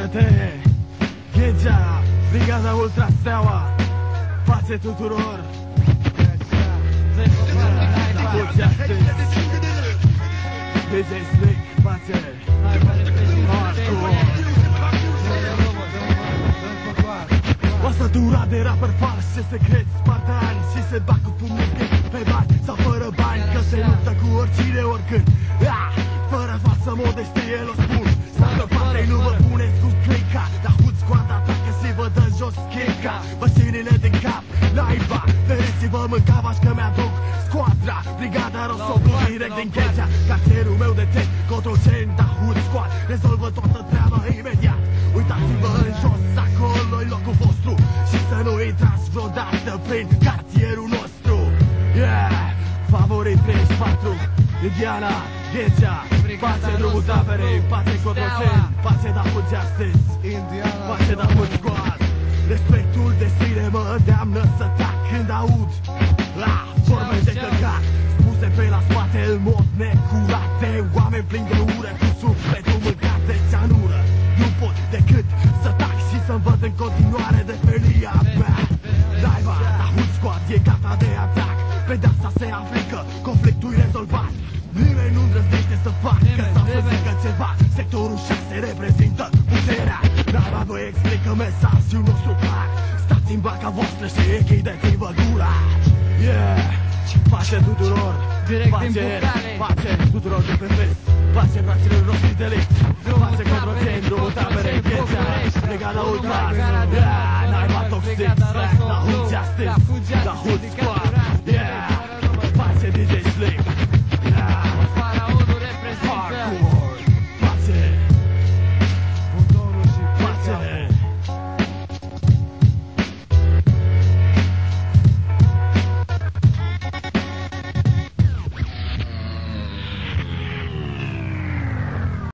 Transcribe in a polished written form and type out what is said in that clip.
Iată-te, Ghecea, Brigada Ultra Steaua, pace tuturor. Toți astăzi, DJ Slick, pace. O să dura de rapper fals și secret spartan și se bat cu pumnul pe bani sau fără bani, că se luptă cu oricine, oricând. Fără falsă modestie l-o spun, stau parte-i nu vă puneți cu clica, dar hud scoata atacă și vă dă jos checa. Mașinile din cap, naiba, feriți-vă mâncavași că mi-aduc squadra. Brigada Rosoblu direct din Ghecea, cartierul meu de tech, Cotroceni, da hud squad, rezolvă toată treaba imediat. Uitați-vă în jos, acolo-i locul vostru și să nu intrați vreodată prin cartierul nostru. Favorit 34, Indiana, Ghecea, pace drumul taberei, pace Cotroceni, pace da hud justice, pace da hud squad. Respectul de sine mă îndeamnă să tac când aud vorbe de căcat spuse pe la spate în mod necurat de oameni plini de ură cu sufletul mâncat de țeanură. Nu pot decât să tac și să-mi văd în continuare de felia mea. Naiba, da hud squad e gata de atac, pedeapsa se aplică, conflictul-i rezolvat. Nimeni nu îndrăznește să facă sau să zică ceva. Sectorul 6 reprezintă puterea. Naiba vă explică mesajul nostru clar. Stați în banca voastră și închideți-vă gura. Pace tuturor, pace tuturor de pe vest, pace fraților noștri de lift, pace Cotroceni, drumul taberei, Ghecea, Brigada Ultra.